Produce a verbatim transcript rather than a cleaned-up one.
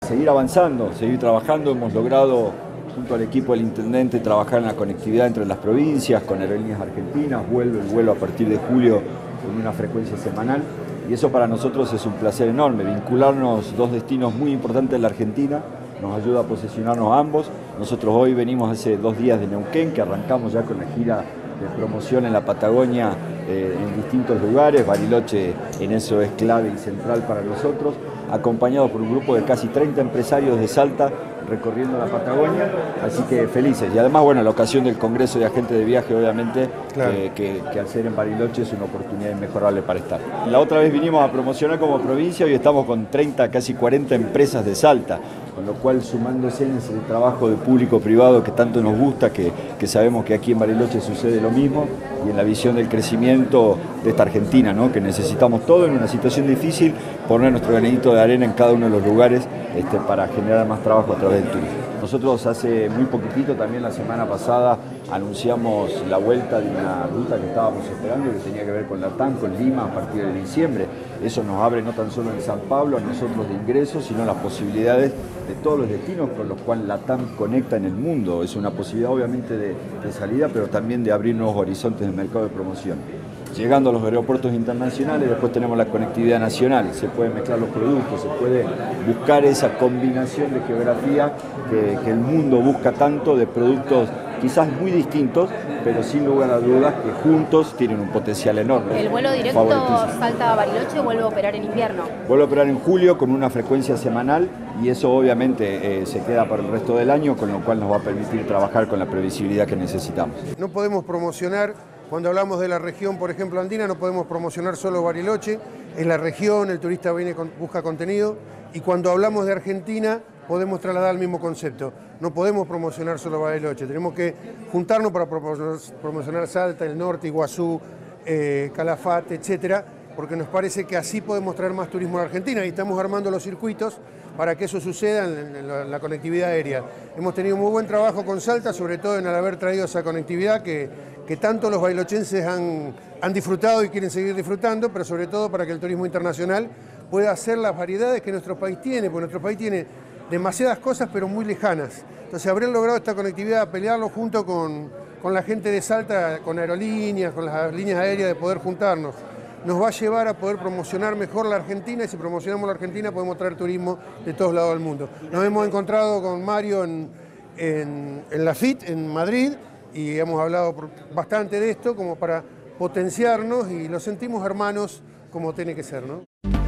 Seguir avanzando, seguir trabajando. Hemos logrado, junto al equipo del intendente, trabajar en la conectividad entre las provincias, con aerolíneas argentinas. Vuelve el vuelo a partir de julio con una frecuencia semanal. Y eso para nosotros es un placer enorme. Vincularnos dos destinos muy importantes de la Argentina nos ayuda a posicionarnos ambos. Nosotros hoy venimos hace dos días de Neuquén, que arrancamos ya con la gira de promoción en la Patagonia eh, en distintos lugares. Bariloche en eso es clave y central para nosotros, acompañado por un grupo de casi treinta empresarios de Salta recorriendo la Patagonia, así que felices. Y además, bueno, la ocasión del Congreso de Agentes de Viaje, obviamente, claro. eh, que, que al ser en Bariloche es una oportunidad inmejorable para estar. La otra vez vinimos a promocionar como provincia, hoy estamos con treinta, casi cuarenta empresas de Salta, con lo cual sumándose en ese trabajo de público-privado que tanto nos gusta, que, que sabemos que aquí en Bariloche sucede lo mismo, y en la visión del crecimiento de esta Argentina, ¿no? Que necesitamos todo en una situación difícil, poner nuestro granito de arena en cada uno de los lugares este, para generar más trabajo a través del turismo. Nosotros hace muy poquitito, también la semana pasada, anunciamos la vuelta de una ruta que estábamos esperando, que tenía que ver con Latam, con Lima, a partir de diciembre. Eso nos abre no tan solo en San Pablo a nosotros de ingresos, sino las posibilidades de todos los destinos con los cuales Latam conecta en el mundo. Es una posibilidad obviamente de, de salida, pero también de abrir nuevos horizontes del mercado de promoción. Llegando a los aeropuertos internacionales, después tenemos la conectividad nacional, se pueden mezclar los productos, se puede buscar esa combinación de geografía que, que el mundo busca tanto, de productos quizás muy distintos, pero sin lugar a dudas que juntos tienen un potencial enorme. ¿El vuelo directo Salta a Bariloche vuelve a operar en invierno? Vuelve a operar en julio con una frecuencia semanal y eso obviamente eh, se queda para el resto del año, con lo cual nos va a permitir trabajar con la previsibilidad que necesitamos. No podemos promocionar, cuando hablamos de la región, por ejemplo, andina, no podemos promocionar solo Bariloche, es la región, el turista viene, busca contenido, y cuando hablamos de Argentina podemos trasladar el mismo concepto. No podemos promocionar solo Bariloche, tenemos que juntarnos para promocionar Salta, el norte, Iguazú, eh, Calafate, etcétera, porque nos parece que así podemos traer más turismo a la Argentina y estamos armando los circuitos para que eso suceda en, en, la, en la conectividad aérea. Hemos tenido muy buen trabajo con Salta, sobre todo en el haber traído esa conectividad que, que tanto los barilochenses han, han disfrutado y quieren seguir disfrutando, pero sobre todo para que el turismo internacional pueda hacer las variedades que nuestro país tiene, porque nuestro país tiene demasiadas cosas pero muy lejanas. Entonces haber logrado esta conectividad, pelearlo junto con, con la gente de Salta, con aerolíneas, con las líneas aéreas, de poder juntarnos, nos va a llevar a poder promocionar mejor la Argentina, y si promocionamos la Argentina podemos traer turismo de todos lados del mundo. Nos hemos encontrado con Mario en, en, en la F I T, en Madrid, y hemos hablado bastante de esto como para potenciarnos y lo sentimos hermanos como tiene que ser, ¿no?